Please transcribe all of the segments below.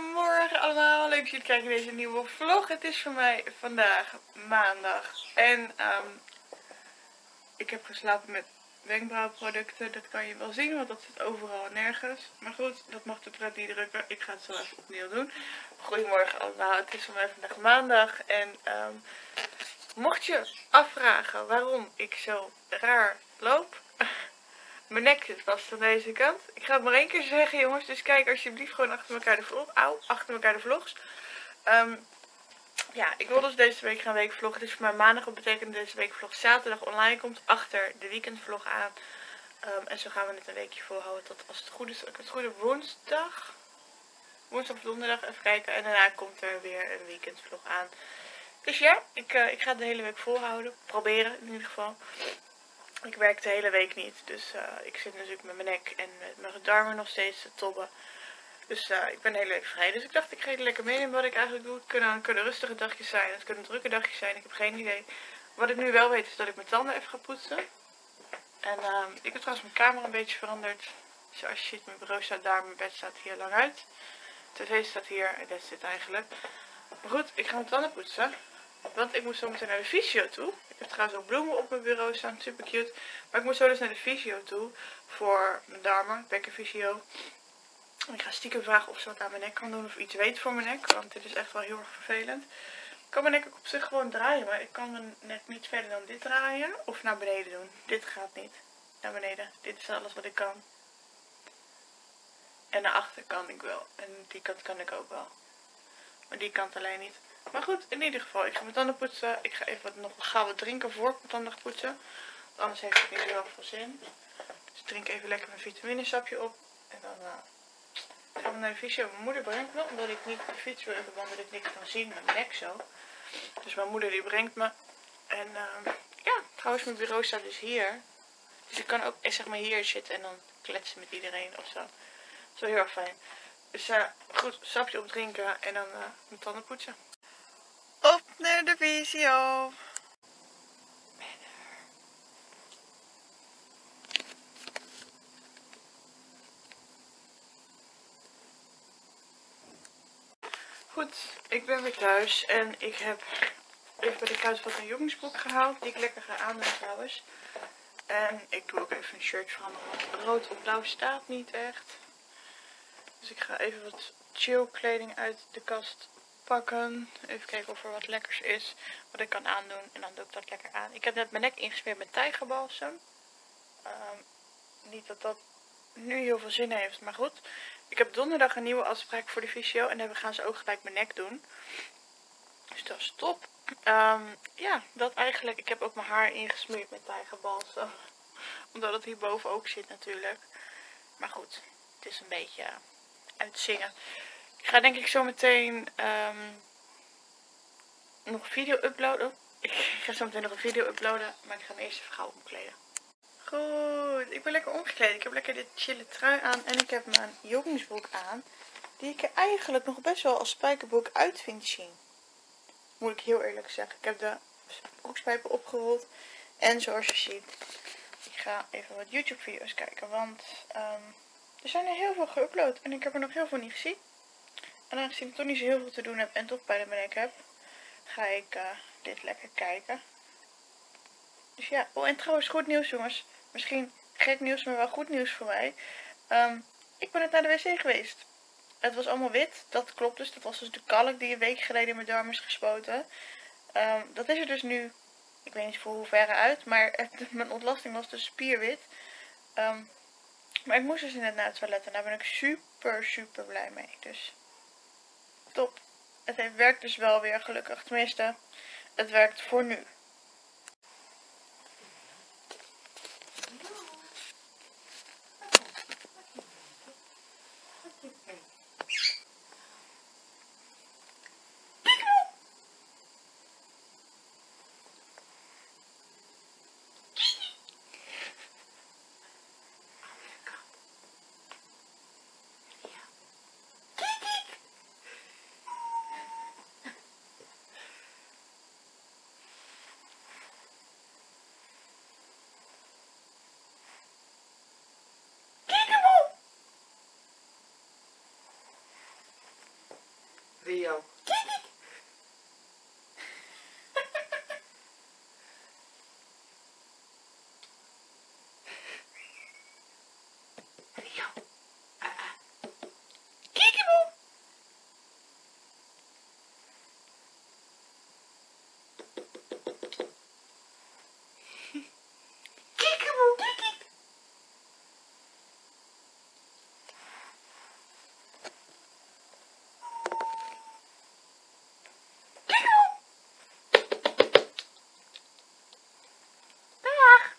Goedemorgen allemaal, leuk dat jullie kijken naar deze nieuwe vlog. Het is voor mij vandaag maandag en ik heb geslapen met wenkbrauwproducten. Dat kan je wel zien, want dat zit overal en nergens. Maar goed, dat mag de pret niet drukken. Ik ga het zo even opnieuw doen. Goedemorgen allemaal, het is voor mij vandaag maandag en mocht je afvragen waarom ik zo raar loop... Mijn nek zit vast aan deze kant. Ik ga het maar één keer zeggen, jongens. Dus kijk alsjeblieft gewoon achter elkaar de vlog. Achter elkaar de vlogs. Ja, ik wil dus deze week gaan weekvloggen. Het is voor mij maandag. Dat betekent dat deze weekvlog zaterdag online komt. Achter de weekendvlog aan. En zo gaan we het een weekje volhouden. Tot als het goed is. Ik het goed heb woensdag. Woensdag of donderdag. Even kijken. En daarna komt er weer een weekendvlog aan. Dus ja, ik ga het de hele week volhouden. Proberen in ieder geval. Ik werk de hele week niet, dus ik zit natuurlijk met mijn nek en met mijn darmen nog steeds te tobben. Dus ik ben de hele week vrij. Dus ik dacht, ik ga jullie lekker meenemen wat ik eigenlijk doe. Het kunnen rustige dagjes zijn, het kunnen drukke dagjes zijn. Ik heb geen idee. Wat ik nu wel weet is dat ik mijn tanden even ga poetsen. En ik heb trouwens mijn kamer een beetje veranderd. Zoals je ziet, mijn bureau staat daar, mijn bed staat hier lang uit. De tv staat hier en dat zit eigenlijk. Maar goed, ik ga mijn tanden poetsen. Want ik moet zo meteen naar de fysio toe. Ik heb trouwens ook bloemen op mijn bureau staan. Super cute. Maar ik moet zo dus naar de fysio toe. Voor mijn darmen. Bekkenfysio. En ik ga stiekem vragen of ze wat aan mijn nek kan doen. Of iets weet voor mijn nek. Want dit is echt wel heel erg vervelend. Ik kan mijn nek ook op zich gewoon draaien. Maar ik kan mijn nek niet verder dan dit draaien. Of naar beneden doen. Dit gaat niet. Naar beneden. Dit is alles wat ik kan. En naar achter kan ik wel. En die kant kan ik ook wel. Maar die kant alleen niet. Maar goed, in ieder geval, ik ga mijn tanden poetsen. Ik ga even wat drinken voor ik mijn tanden ga poetsen. Want anders heeft het niet heel veel zin. Dus ik drink even lekker mijn vitaminesapje op. En dan gaan we naar de fysio. Mijn moeder brengt me, omdat ik niet op de fiets wil hebben, omdat ik niks kan zien met mijn nek zo. Dus mijn moeder die brengt me. En ja, trouwens mijn bureau staat dus hier. Dus ik kan ook zeg maar hier zitten en dan kletsen met iedereen of zo. Dat is wel heel erg fijn. Dus goed, sapje opdrinken en dan mijn tanden poetsen. Op naar de fysio. Goed, ik ben weer thuis en ik heb even bij de kruidvat een jongensbroek gehaald. Die ik lekker ga aandoen trouwens. En ik doe ook even een shirt veranderen. Want rood op blauw staat niet echt. Dus ik ga even wat chill kleding uit de kast pakken. Even kijken of er wat lekkers is. Wat ik kan aandoen. En dan doe ik dat lekker aan. Ik heb net mijn nek ingesmeerd met tijgerbalsem. Niet dat dat nu heel veel zin heeft. Maar goed. Ik heb donderdag een nieuwe afspraak voor de fysio. En dan gaan ze ook gelijk mijn nek doen. Dus dat is top. Ja, dat eigenlijk. Ik heb ook mijn haar ingesmeerd met tijgerbalsem. Omdat het hierboven ook zit natuurlijk. Maar goed. Het is een beetje uitzingen. Ik ga denk ik zo meteen nog een video uploaden. Ik ga zo meteen nog een video uploaden. Maar ik ga me eerst even gauw omkleden. Goed, ik ben lekker omgekleed. Ik heb lekker dit chille trui aan. En ik heb mijn joggingsbroek aan. Die ik er eigenlijk nog best wel als spijkerbroek uit vind zien. Moet ik heel eerlijk zeggen. Ik heb de broekspijpen opgerold. En zoals je ziet. Ik ga even wat YouTube video's kijken. Want er zijn er heel veel geüpload. En ik heb er nog heel veel niet gezien. En aangezien ik toch niet zo heel veel te doen heb. En toch pijn in mijn nek heb. Ga ik dit lekker kijken. Dus ja, oh en trouwens goed nieuws jongens. Misschien gek nieuws, maar wel goed nieuws voor mij. Ik ben net naar de wc geweest. Het was allemaal wit, dat klopt dus. Dat was dus de kalk die een week geleden in mijn darm is gespoten. Dat is er dus nu, ik weet niet voor hoe verre uit, maar mijn ontlasting was dus spierwit. Maar ik moest dus net naar het toilet en daar ben ik super blij mee. Dus top. Het werkt dus wel weer gelukkig. Tenminste, het werkt voor nu. Rio. Rio. Kiekeboe. Kiekeboe. Dag.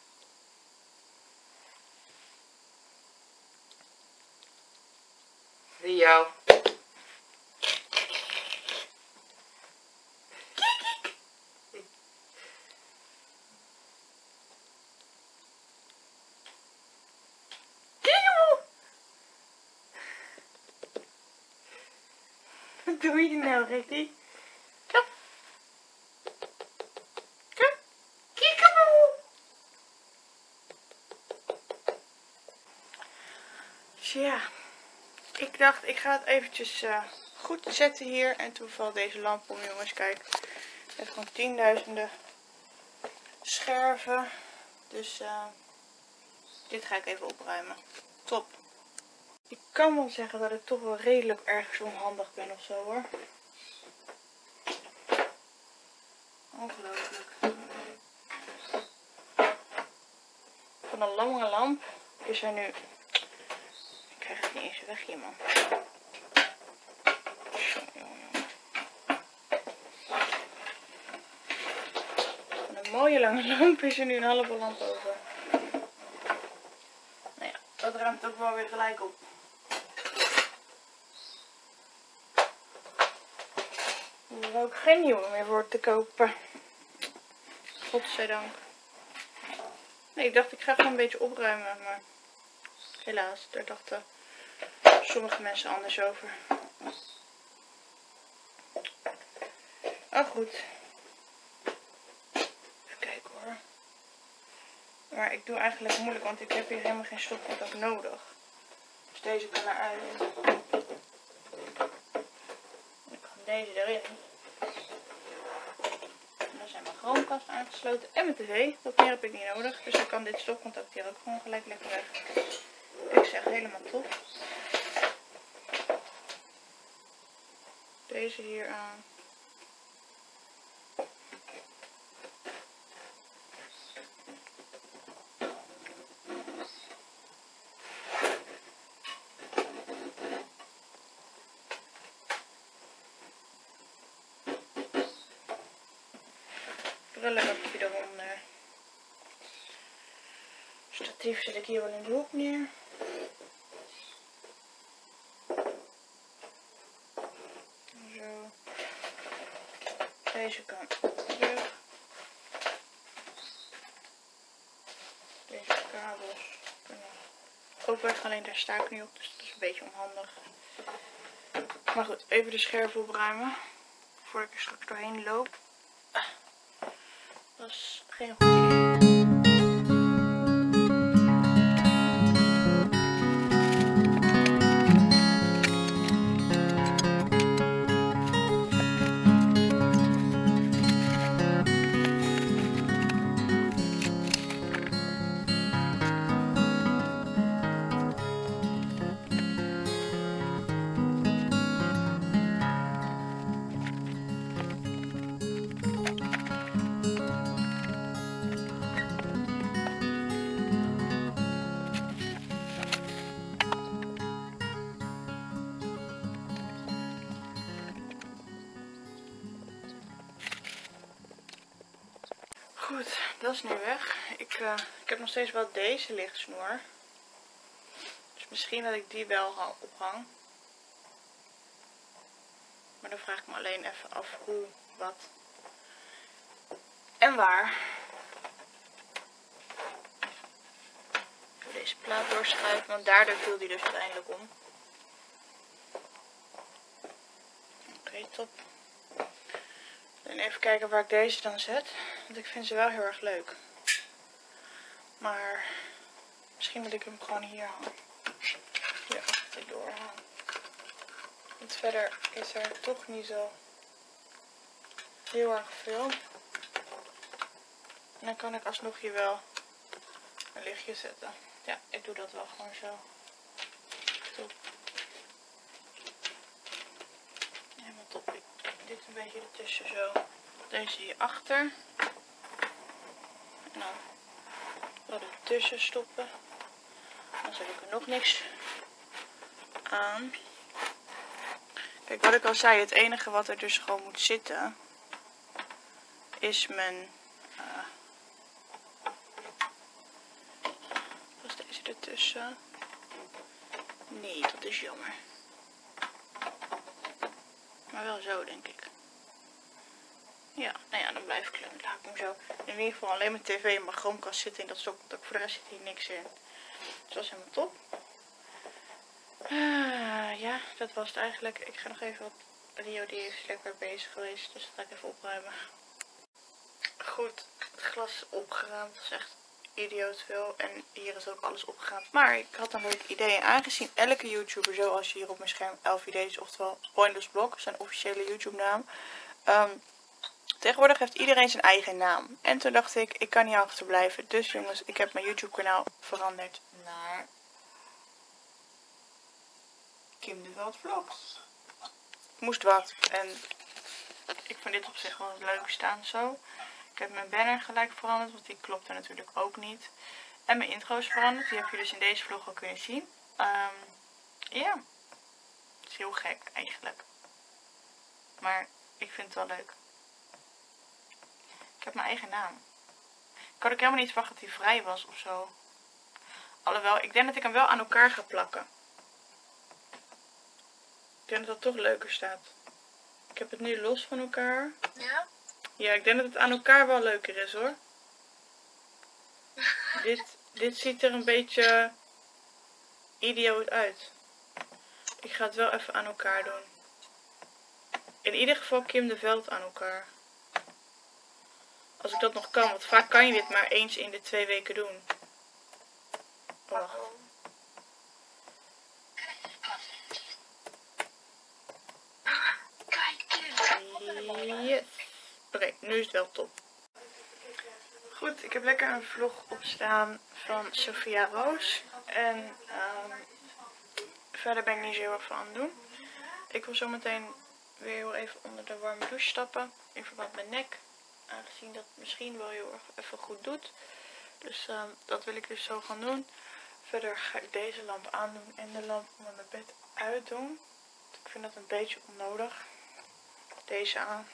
Rio. Wat doe je nou, Ricky? Kom. Kom. Kiekeboe. Ja, ik dacht ik ga het eventjes goed zetten hier. En toen valt deze lamp om, jongens. Kijk, het heeft gewoon tienduizenden scherven. Dus dit ga ik even opruimen. Top. Ik kan wel zeggen dat ik toch wel redelijk ergens onhandig ben of zo, hoor. Ongelooflijk. Van een lange lamp is er nu... Ik krijg het niet eens weg hier, man. Van een mooie lange lamp is er nu een halve lamp over. Nou ja, dat ruimt ook wel weer gelijk op. Er is ook geen nieuwe meer voor te kopen. Godzijdank. Nee, ik dacht ik ga gewoon een beetje opruimen, maar helaas, daar dachten sommige mensen anders over. Oh goed. Even kijken hoor. Maar ik doe eigenlijk moeilijk, want ik heb hier helemaal geen stopcontact nodig. Dus deze kan eruit. Ik ga deze erin. En dan zijn mijn chromekast aangesloten en mijn tv. Dat meer heb ik niet nodig. Dus dan kan dit stopcontact hier ook gewoon gelijk lekker weg. Ik zeg helemaal top. Deze hier aan. Brullenbakje eronder. Statief zet ik hier wel in de hoek neer. Zo. Deze kant terug. Deze kabels kunnen ook weg, alleen daar sta ik nu op, dus dat is een beetje onhandig. Maar goed, even de scherven opruimen voordat ik er straks doorheen loop. Dat is geen goed idee. Goed, dat is nu weg. Ik heb nog steeds wel deze lichtsnoer. Dus misschien dat ik die wel ophang. Maar dan vraag ik me alleen even af hoe, wat en waar. Even deze plaat doorschuiven, want daardoor viel die dus uiteindelijk om. Oké, top. En even kijken waar ik deze dan zet. Want ik vind ze wel heel erg leuk. Maar misschien moet ik hem gewoon hier hangen. Hier achter doorhalen. Want verder is er toch niet zo heel erg veel. En dan kan ik alsnog hier wel een lichtje zetten. Ja, ik doe dat wel gewoon zo. Top. Helemaal top. Dit een beetje ertussen zo. Deze hierachter. En dan wel ertussen stoppen. Dan zet ik er nog niks aan. Kijk, wat ik al zei, het enige wat er dus gewoon moet zitten is mijn... was deze ertussen? Nee, dat is jammer. Maar wel zo, denk ik. Ja, nou ja, dan blijf ik klem. Laat ik hem zo. In ieder geval alleen mijn tv en mijn Chromecast zitten in dat stokje. Want ook voor de rest zit hier niks in. Dus dat is helemaal top. Ja, dat was het eigenlijk. Ik ga nog even wat... Rio die is lekker bezig geweest. Dus dat ga ik even opruimen. Goed, het glas is opgeruimd. Dat is echt idioot veel. En hier is ook alles opgeruimd. Maar ik had een leuk idee. Aangezien elke YouTuber, zoals hier op mijn scherm, 11 idee's, oftewel Pointless Blog, zijn officiële YouTube naam. Tegenwoordig heeft iedereen zijn eigen naam. En toen dacht ik kan niet achterblijven. Dus jongens, ik heb mijn YouTube kanaal veranderd naar Kim de Veld Vlogs. Moest wat. En ik vind dit op zich wel leuk staan zo. Ik heb mijn banner gelijk veranderd, want die klopte natuurlijk ook niet. En mijn intro is veranderd. Die heb je dus in deze vlog al kunnen zien. Ja, het is heel gek eigenlijk. Maar ik vind het wel leuk. Ik heb mijn eigen naam. Ik had ook helemaal niet verwacht dat hij vrij was of zo. Alhoewel, ik denk dat ik hem wel aan elkaar ga plakken. Ik denk dat dat toch leuker staat. Ik heb het nu los van elkaar. Ja? Ja, ik denk dat het aan elkaar wel leuker is hoor. Dit ziet er een beetje idioot uit. Ik ga het wel even aan elkaar doen. In ieder geval Kim de Veld aan elkaar. Als ik dat nog kan, want vaak kan je dit maar eens in de 2 weken doen. Oh, wacht. Kijk eens. Yes. Oké, nu is het wel top. Goed, ik heb lekker een vlog opstaan van Sophia Roos. En verder ben ik niet zo heel erg van aan het doen. Ik wil zo meteen weer heel even onder de warme douche stappen. In verband met nek. Aangezien dat misschien wel heel erg even goed doet. Dus dat wil ik dus zo gaan doen. Verder ga ik deze lamp aandoen en de lamp onder mijn bed uitdoen. Ik vind dat een beetje onnodig. Deze aan.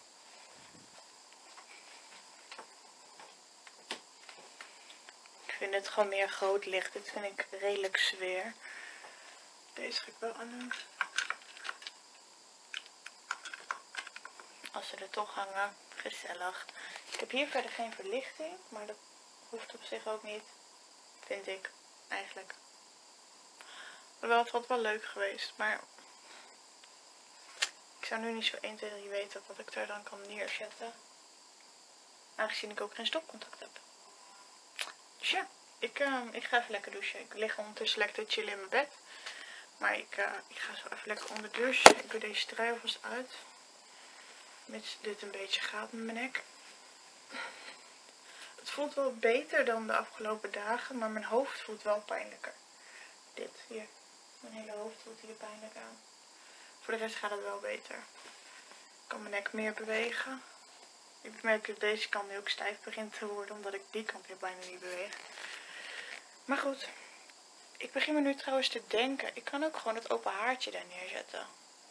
Ik vind het gewoon meer groot licht. Dit vind ik redelijk sfeer. Deze ga ik wel aandoen. Als ze er toch hangen. Gezellig. Ik heb hier verder geen verlichting. Maar dat hoeft op zich ook niet. Vind ik. Eigenlijk. Hoewel, het had wel leuk geweest. Maar ik zou nu niet zo 1, 2, 3 weten wat ik daar dan kan neerzetten. Aangezien ik ook geen stopcontact heb. Dus ja, ik ga even lekker douchen. Ik lig ondertussen lekker te chillen in mijn bed. Maar ik ga zo even lekker onder de douche. Ik doe deze trui alvast uit. Mits dit een beetje gaat met mijn nek. Het voelt wel beter dan de afgelopen dagen. Maar mijn hoofd voelt wel pijnlijker. Dit hier. Mijn hele hoofd voelt hier pijnlijk aan. Voor de rest gaat het wel beter. Ik kan mijn nek meer bewegen. Ik merk dat deze kant nu ook stijf begint te worden. Omdat ik die kant weer bijna niet beweeg. Maar goed. Ik begin me nu trouwens te denken. Ik kan ook gewoon het open haartje daar neerzetten.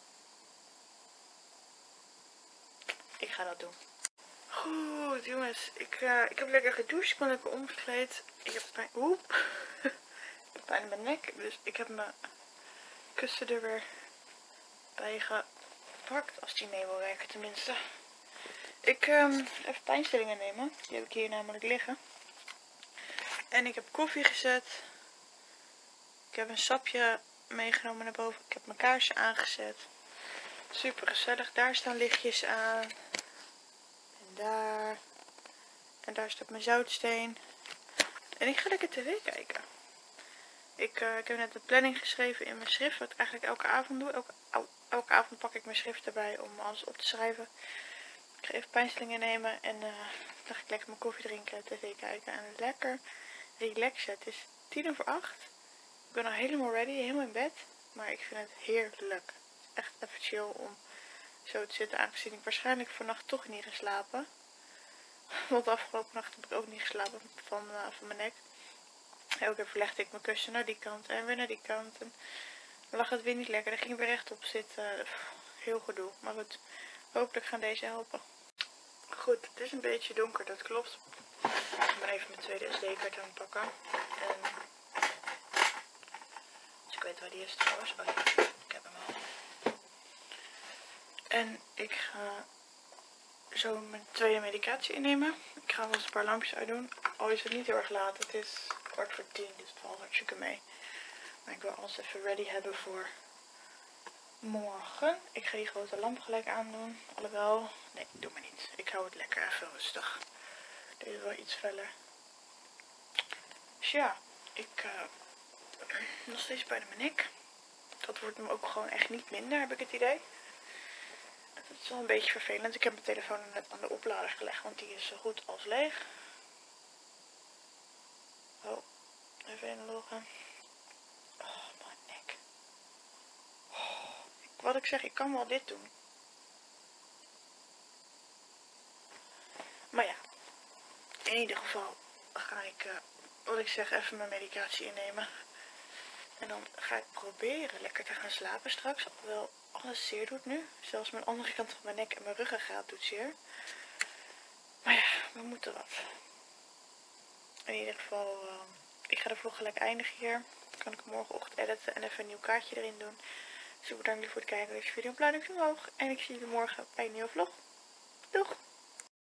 Ik ga dat doen. Goed jongens. Ik heb lekker gedoucht. Ik ben lekker omgekleed. Ik heb pijn. Oep. Ik heb pijn in mijn nek. Dus ik heb mijn kussen er weer bij gepakt. Als die mee wil werken tenminste. Ik even pijnstillingen nemen. Die heb ik hier namelijk liggen. En ik heb koffie gezet. Ik heb een sapje meegenomen naar boven. Ik heb mijn kaarsen aangezet. Super gezellig. Daar staan lichtjes aan. En daar. En daar staat mijn zoutsteen. En ik ga lekker tv kijken. Ik heb net de planning geschreven in mijn schrift. Wat ik eigenlijk elke avond doe. elke avond pak ik mijn schrift erbij om alles op te schrijven. Ik ga even pijnstillingen nemen en dan ga ik lekker mijn koffie drinken, tv kijken en lekker relaxen. Het is 7:50. Ik ben al helemaal ready, helemaal in bed. Maar ik vind het heerlijk. Echt even chill om zo te zitten, aangezien ik waarschijnlijk vannacht toch niet ga slapen. Want de afgelopen nacht heb ik ook niet geslapen van mijn nek. Elke keer verlegde ik mijn kussen naar die kant en weer naar die kant. En dan lag het weer niet lekker. Dan ging ik weer rechtop zitten. Heel gedoe. Maar goed, hopelijk gaan deze helpen. Goed, het is een beetje donker, dat klopt. Ik ben even mijn tweede SD-kaart aan het pakken. En dus ik weet waar die is trouwens. Oh ja, ik heb hem al. En ik ga zo mijn tweede medicatie innemen. Ik ga wel eens een paar lampjes uitdoen. Al is het niet heel erg laat. Het is 9:45, dus het valt hartstikke mee. Maar ik wil alles even ready hebben voor morgen. Ik ga die grote lamp gelijk aandoen. Alhoewel, nee, doe maar niet. Ik hou het lekker even rustig. Deze is wel iets feller. Dus ja, ik nog steeds pijn in mijn nek. Dat wordt hem ook gewoon echt niet minder, heb ik het idee. Het is wel een beetje vervelend. Ik heb mijn telefoon net aan de oplader gelegd, want die is zo goed als leeg. Oh, even inloggen. Oh, mijn nek. Oh, wat ik zeg, ik kan wel dit doen. Maar ja, in ieder geval ga ik, wat ik zeg, even mijn medicatie innemen. En dan ga ik proberen lekker te gaan slapen straks. Alhoewel alles zeer doet nu. Zelfs mijn andere kant van mijn nek en mijn ruggengraat doet zeer. Maar ja, we moeten wat. In ieder geval, ik ga de vlog gelijk eindigen hier. Dan kan ik morgenochtend editen en even een nieuw kaartje erin doen. Dus ik bedank jullie voor het kijken naar deze video. Een blauw duimpje omhoog. En ik zie jullie morgen bij een nieuwe vlog. Doeg!